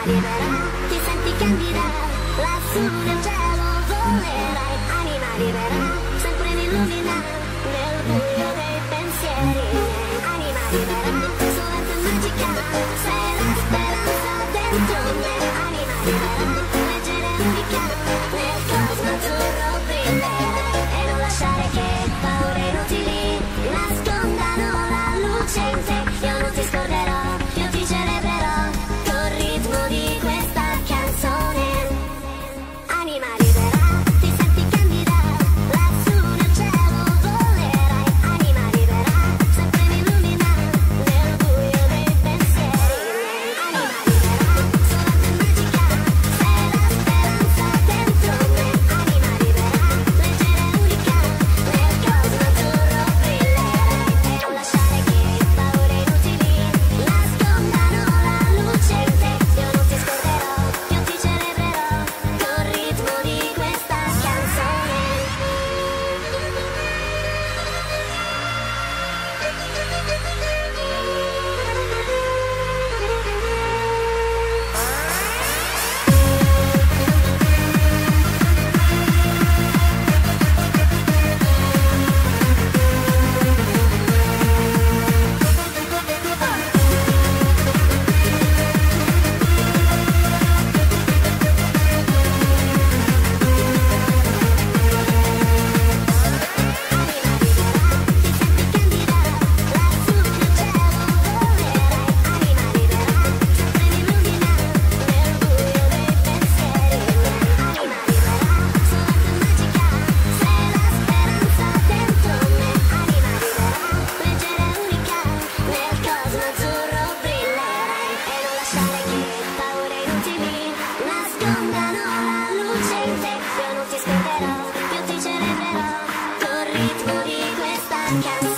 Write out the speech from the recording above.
libera, ti senti candida, lassù nel cielo volerai. Anima libera, sempre mi illumina nel buio dei pensieri. Anima libera, solamente magica, sei la speranza dentro me. Anima libera, leggera e unica, nel cosmo azzurro brillerai. E non lasciare che paure inutili nascondano la luce in te. Io non ti scorderò, io ti celebrerò col ritmo di questa canzone. Anima libera, ti senti candida, lassù nel cielo volerai. Anima libera, sempre mi illumina nel buio dei pensieri. Anima libera, solamente magica, sei la speranza dentro me. Anima libera, leggera e unica, nel cosmo azzurro brillerai. E non lasciare che paure inutili nascondano la luce in te. Io non ti scorderò, io ti celebrerò col ritmo di questa canzone. Io ti celebrerò col ritmo di questa canzone.